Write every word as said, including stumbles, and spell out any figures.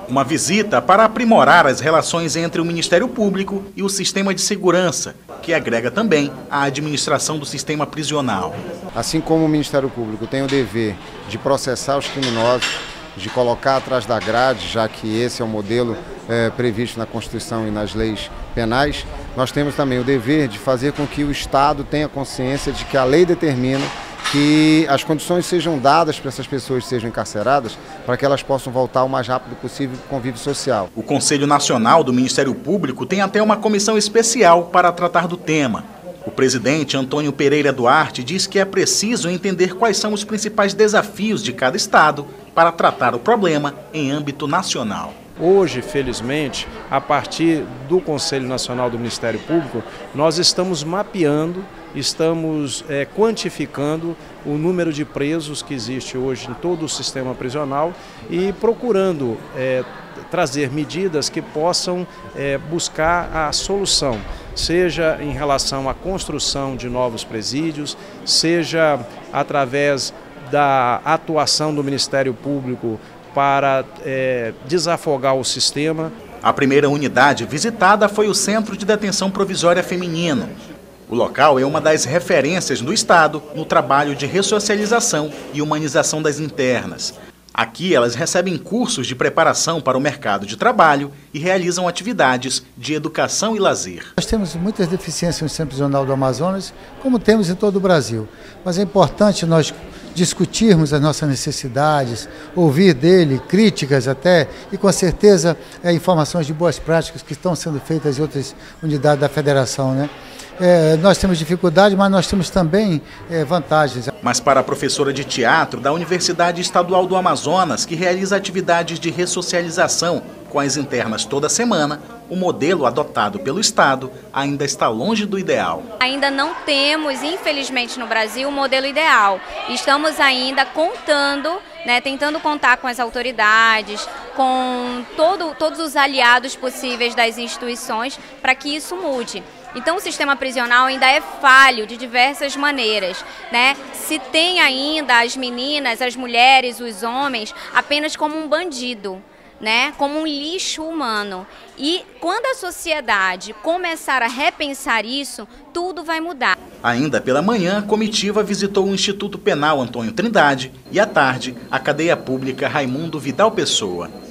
Uma visita para aprimorar as relações entre o Ministério Público e o sistema de segurança, que agrega também a administração do sistema prisional. Assim como o Ministério Público tem o dever de processar os criminosos, de colocar atrás da grade, já que esse é o modelo é, previsto na Constituição e nas leis penais, nós temos também o dever de fazer com que o Estado tenha consciência de que a lei determina que as condições sejam dadas para essas pessoas que sejam encarceradas, para que elas possam voltar o mais rápido possível para o convívio social. O Conselho Nacional do Ministério Público tem até uma comissão especial para tratar do tema. O presidente Antônio Pereira Duarte diz que é preciso entender quais são os principais desafios de cada estado para tratar o problema em âmbito nacional. Hoje, felizmente, a partir do Conselho Nacional do Ministério Público, nós estamos mapeando, estamos é, quantificando o número de presos que existe hoje em todo o sistema prisional e procurando é, trazer medidas que possam é, buscar a solução, seja em relação à construção de novos presídios, seja através da atuação do Ministério Público para é, desafogar o sistema. A primeira unidade visitada foi o Centro de Detenção Provisória Feminino. O local é uma das referências do Estado no trabalho de ressocialização e humanização das internas. Aqui elas recebem cursos de preparação para o mercado de trabalho e realizam atividades de educação e lazer. Nós temos muitas deficiências no Centro Prisional do Amazonas, como temos em todo o Brasil. Mas é importante nós discutirmos as nossas necessidades, ouvir dele críticas até e com certeza é, informações de boas práticas que estão sendo feitas em outras unidades da federação, né? É, nós temos dificuldade, mas nós temos também é, vantagens. Mas para a professora de teatro da Universidade Estadual do Amazonas, que realiza atividades de ressocialização com as internas toda semana, o modelo adotado pelo Estado ainda está longe do ideal. Ainda não temos, infelizmente, no Brasil, o modelo ideal. Estamos ainda contando, né, tentando contar com as autoridades, com todo, todos os aliados possíveis das instituições para que isso mude. Então o sistema prisional ainda é falho de diversas maneiras, né? Se tem ainda as meninas, as mulheres, os homens apenas como um bandido, né? Como um lixo humano. E quando a sociedade começar a repensar isso, tudo vai mudar. Ainda pela manhã, a comitiva visitou o Instituto Penal Antônio Trindade e à tarde a cadeia pública Raimundo Vidal Pessoa.